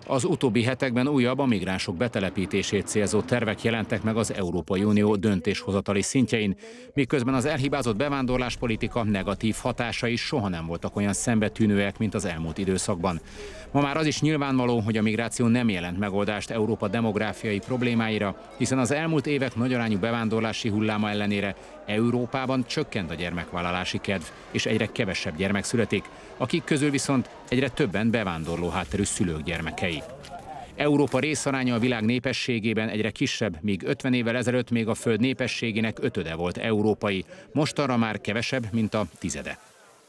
Az utóbbi hetekben újabb a migránsok betelepítését célzó tervek jelentek meg az Európai Unió döntéshozatali szintjein, miközben az elhibázott bevándorláspolitika negatív hatásai soha nem voltak olyan szembetűnőek, mint az elmúlt időszakban. Ma már az is nyilvánvaló, hogy a migráció nem jelent megoldást Európa demográfiai problémáira, hiszen az elmúlt évek nagyarányú bevándorlási hulláma ellenére Európában csökkent a gyermekvállalási kedv, és egyre kevesebb gyermek születik, akik közül viszont egyre többen bevándorló hátterű szülők gyermekei. Európa részaránya a világ népességében egyre kisebb, míg 50 évvel ezelőtt még a Föld népességének ötöde volt európai, mostanra már kevesebb, mint a tizede.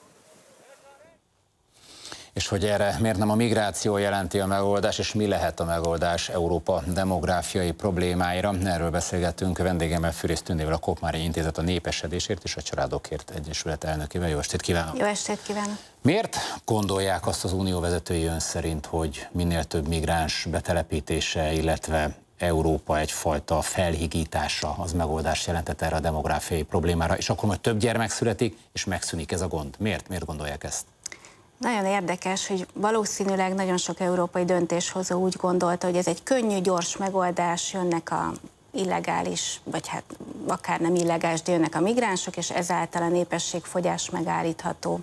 És hogy erre miért nem a migráció jelenti a megoldás, és mi lehet a megoldás Európa demográfiai problémáira? Erről beszélgetünk vendégemmel, Fűrész Tündével, a Koppmáry Intézet a Népesedésért és a Családokért Egyesület elnökével. Jó estét kívánok! Jó estét kívánok! Miért gondolják azt az unió vezetői ön szerint, hogy minél több migráns betelepítése, illetve Európa egyfajta felhigítása az megoldást jelentett erre a demográfiai problémára, és akkor majd több gyermek születik, és megszűnik ez a gond? Miért gondolják ezt? Nagyon érdekes, hogy valószínűleg nagyon sok európai döntéshozó úgy gondolta, hogy ez egy könnyű, gyors megoldás, jönnek a illegális, vagy hát akár nem illegális, de jönnek a migránsok, és ezáltal a népességfogyás megállítható.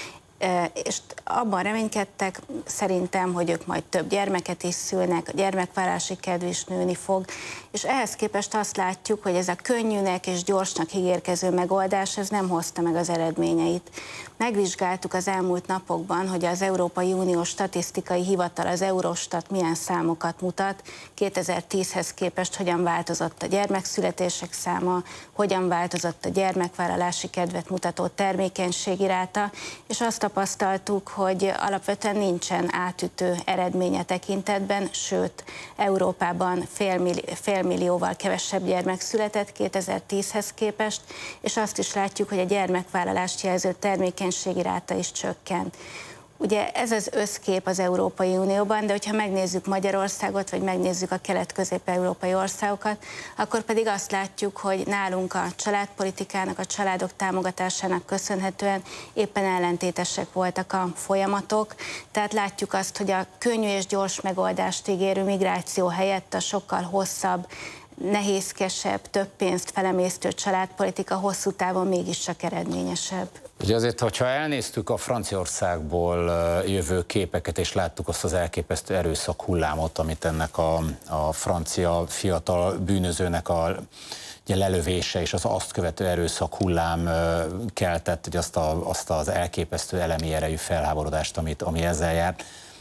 És abban reménykedtek szerintem, hogy ők majd több gyermeket is szülnek, a gyermekvállalási kedv is nőni fog, és ehhez képest azt látjuk, hogy ez a könnyűnek és gyorsnak ígérkező megoldás, ez nem hozta meg az eredményeit. Megvizsgáltuk az elmúlt napokban, hogy az Európai Unió Statisztikai Hivatal, az Eurostat milyen számokat mutat, 2010-hez képest hogyan változott a gyermekszületések száma, hogyan változott a gyermekvállalási kedvet mutató termékenységi ráta, és azt tapasztaltuk, hogy alapvetően nincsen átütő eredménye tekintetben, sőt, Európában félmillióval kevesebb gyermek született 2010-hez képest, és azt is látjuk, hogy a gyermekvállalást jelző termékenységi ráta is csökkent. Ugye ez az összkép az Európai Unióban, de hogyha megnézzük Magyarországot, vagy megnézzük a kelet-közép-európai országokat, akkor pedig azt látjuk, hogy nálunk a családpolitikának, a családok támogatásának köszönhetően éppen ellentétesek voltak a folyamatok. Tehát látjuk azt, hogy a könnyű és gyors megoldást ígérő migráció helyett a sokkal hosszabb, nehézkesebb, több pénzt felemésztő családpolitika hosszú távon mégiscsak eredményesebb. Ugye azért, hogyha elnéztük a Franciaországból jövő képeket, és láttuk azt az elképesztő erőszak hullámot, amit ennek a francia fiatal bűnözőnek a lelövése és az azt követő erőszak hullám keltett, hogy azt az elképesztő elemi erejű felháborodást, ami ezzel járt.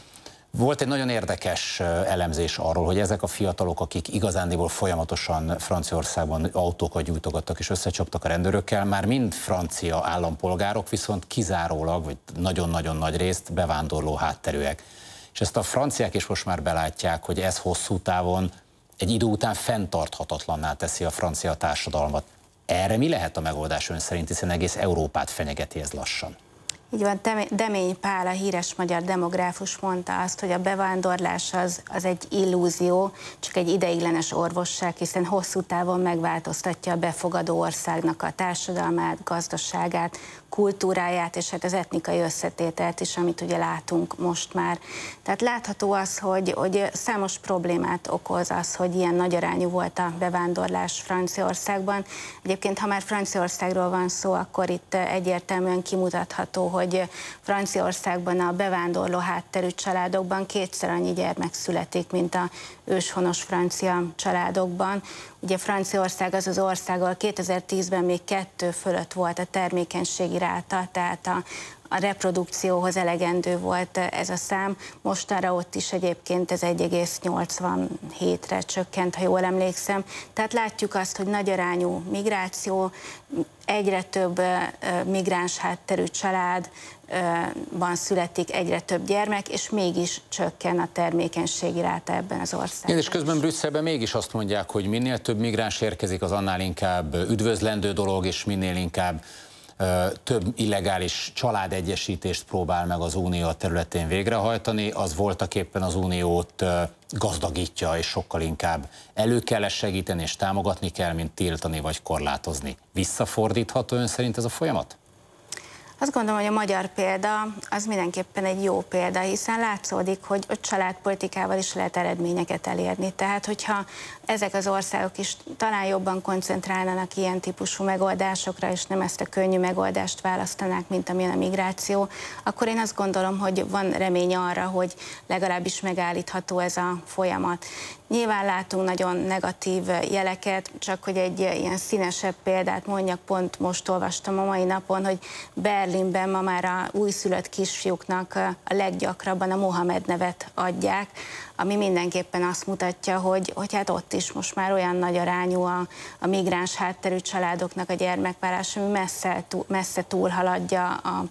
Volt egy nagyon érdekes elemzés arról, hogy ezek a fiatalok, akik igazándiból folyamatosan Franciaországban autókat gyújtogattak és összecsaptak a rendőrökkel, már mind francia állampolgárok, viszont kizárólag, vagy nagyon-nagyon nagy részt bevándorló hátterűek. És ezt a franciák is most már belátják, hogy ez hosszú távon egy idő után fenntarthatatlanná teszi a francia társadalmat. Erre mi lehet a megoldás ön szerint, hiszen egész Európát fenyegeti ez lassan? Így van, Demény Pál, a híres magyar demográfus mondta azt, hogy a bevándorlás az egy illúzió, csak egy ideiglenes orvosság, hiszen hosszú távon megváltoztatja a befogadó országnak a társadalmát, gazdaságát, kultúráját, és hát az etnikai összetételt is, amit ugye látunk most már. Tehát látható az, hogy számos problémát okoz az, hogy ilyen nagyarányú volt a bevándorlás Franciaországban. Egyébként, ha már Franciaországról van szó, akkor itt egyértelműen kimutatható, hogy Franciaországban a bevándorló hátterű családokban kétszer annyi gyermek születik, mint a őshonos francia családokban. Ugye Franciaország az az ország, ahol 2010-ben még 2 fölött volt a termékenységi ráta, tehát a reprodukcióhoz elegendő volt ez a szám. Mostanra ott is egyébként ez 1,87-re csökkent, ha jól emlékszem. Tehát látjuk azt, hogy nagyarányú migráció, egyre több migráns hátterű családban születik egyre több gyermek, és mégis csökken a termékenységi ráta ebben az országban. És közben Brüsszelben mégis azt mondják, hogy minél több migráns érkezik, az annál inkább üdvözlendő dolog, és minél inkább több illegális családegyesítést próbál meg az Unió területén végrehajtani, az voltaképpen az Uniót gazdagítja, és sokkal inkább elő kell ezt segíteni, és támogatni kell, mint tiltani vagy korlátozni. Visszafordítható ön szerint ez a folyamat? Azt gondolom, hogy a magyar példa az mindenképpen egy jó példa, hiszen látszódik, hogy családpolitikával is lehet eredményeket elérni. Tehát, hogyha ezek az országok is talán jobban koncentrálnának ilyen típusú megoldásokra, és nem ezt a könnyű megoldást választanák, mint amilyen a migráció, akkor én azt gondolom, hogy van remény arra, hogy legalábbis megállítható ez a folyamat. Nyilván látunk nagyon negatív jeleket, csak hogy egy ilyen színesebb példát mondjak, pont most olvastam a mai napon, hogy Berlinben ma már a újszülött kisfiúknak a leggyakrabban a Mohamed nevet adják, ami mindenképpen azt mutatja, hogy hát ott is most már olyan nagy arányú a migráns hátterű családoknak a gyermekvállalás, ami messze túlhaladja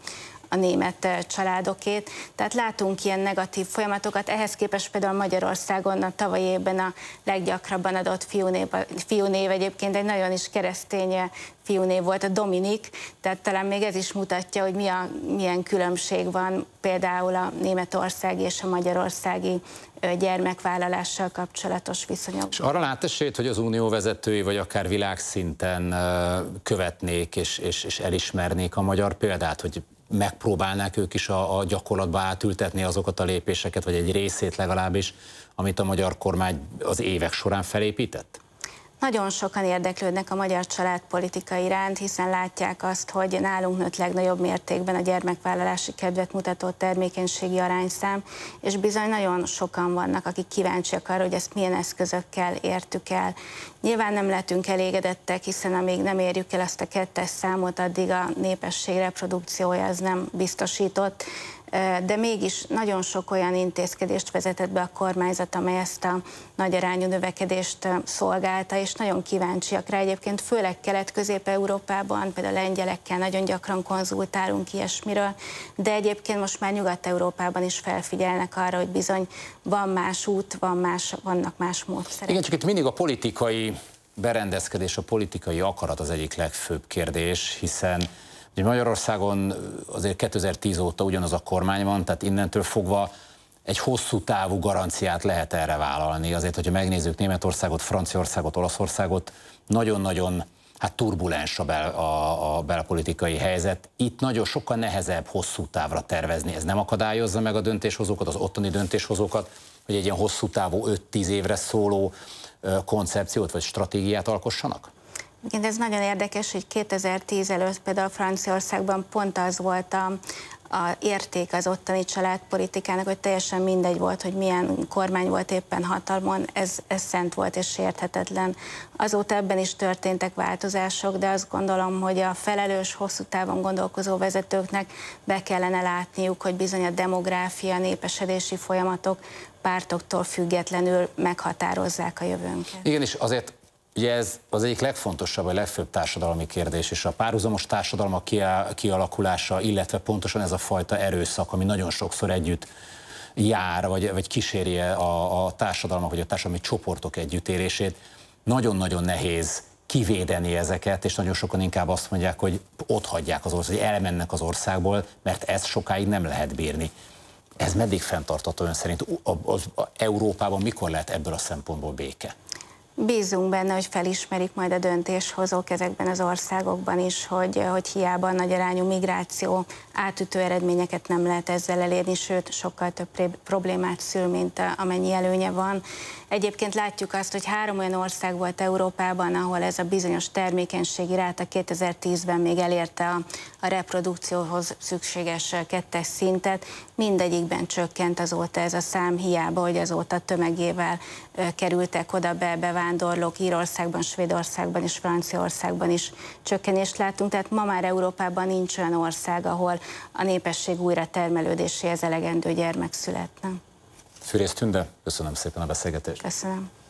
a német családokét. Tehát látunk ilyen folyamatokat, ehhez képest például Magyarországon a tavalyi évben a leggyakrabban adott fiúnév egyébként egy nagyon is keresztény fiúnév volt, a Dominik, tehát talán még ez is mutatja, hogy milyen különbség van például a németországi és a magyarországi gyermekvállalással kapcsolatos viszonyok. És arra lát esélyt, hogy az unió vezetői, vagy akár világszinten követnék és elismernék a magyar példát, hogy megpróbálnák ők is a gyakorlatba átültetni azokat a lépéseket, vagy egy részét legalábbis, amit a magyar kormány az évek során felépített? Nagyon sokan érdeklődnek a magyar családpolitika iránt, hiszen látják azt, hogy nálunk nőtt legnagyobb mértékben a gyermekvállalási kedvet mutató termékenységi arányszám, és bizony nagyon sokan vannak, akik kíváncsiak arra, hogy ezt milyen eszközökkel értük el. Nyilván nem lehetünk elégedettek, hiszen amíg nem érjük el ezt a 2-es számot, addig a népesség reprodukciója az nem biztosított, de mégis nagyon sok olyan intézkedést vezetett be a kormányzat, amely ezt a nagyarányú növekedést szolgálta, és nagyon kíváncsiak rá. Egyébként főleg Kelet-Közép-Európában, például a lengyelekkel nagyon gyakran konzultálunk ilyesmiről, de egyébként most már Nyugat-Európában is felfigyelnek arra, hogy bizony van más út, vannak más módszerek. Igen, csak itt mindig a politikai berendezkedés, a politikai akarat az egyik legfőbb kérdés, hiszen Magyarországon azért 2010 óta ugyanaz a kormány van, tehát innentől fogva egy hosszú távú garanciát lehet erre vállalni. Azért, hogyha megnézzük Németországot, Franciaországot, Olaszországot, nagyon-nagyon turbulens a belpolitikai helyzet. Itt nagyon sokkal nehezebb hosszú távra tervezni. Ez nem akadályozza meg a döntéshozókat, az ottani döntéshozókat, hogy egy ilyen hosszú távú 5-10 évre szóló koncepciót vagy stratégiát alkossanak? Igen, ez nagyon érdekes, hogy 2010 előtt például Franciaországban pont az volt a érték az ottani családpolitikának, hogy teljesen mindegy volt, hogy milyen kormány volt éppen hatalmon, ez szent volt és sérthetetlen. Azóta ebben is történtek változások, de azt gondolom, hogy a felelős, hosszú távon gondolkozó vezetőknek be kellene látniuk, hogy bizony a demográfia, népesedési folyamatok pártoktól függetlenül meghatározzák a jövőnket. Igen, és azért ugye ez az egyik legfontosabb, vagy legfőbb társadalmi kérdés, és a párhuzamos társadalmak kialakulása, illetve pontosan ez a fajta erőszak, ami nagyon sokszor együtt jár, vagy kíséri a társadalmak, vagy a társadalmi csoportok együttélését, nagyon-nagyon nehéz kivédeni ezeket, és nagyon sokan inkább azt mondják, hogy otthagyják az országot, hogy elmennek az országból, mert ezt sokáig nem lehet bírni. Ez meddig fenntartható ön szerint? Európában mikor lehet ebből a szempontból béke? Bízunk benne, hogy felismerik majd a döntéshozók ezekben az országokban is, hogy hiába a nagyarányú migráció átütő eredményeket nem lehet ezzel elérni, sőt, sokkal több problémát szül, mint amennyi előnye van. Egyébként látjuk azt, hogy 3 olyan ország volt Európában, ahol ez a bizonyos termékenységi ráta 2010-ben még elérte a reprodukcióhoz szükséges 2-es szintet. Mindegyikben csökkent azóta ez a szám, hiába, hogy azóta tömegével kerültek oda bevándorlók, Írországban, Svédországban és Franciaországban is csökkenést látunk. Tehát ma már Európában nincs olyan ország, ahol a népesség újra termelődéséhez elegendő gyermek születne. Fűrész Tünde, köszönöm szépen a beszélgetést. Köszönöm.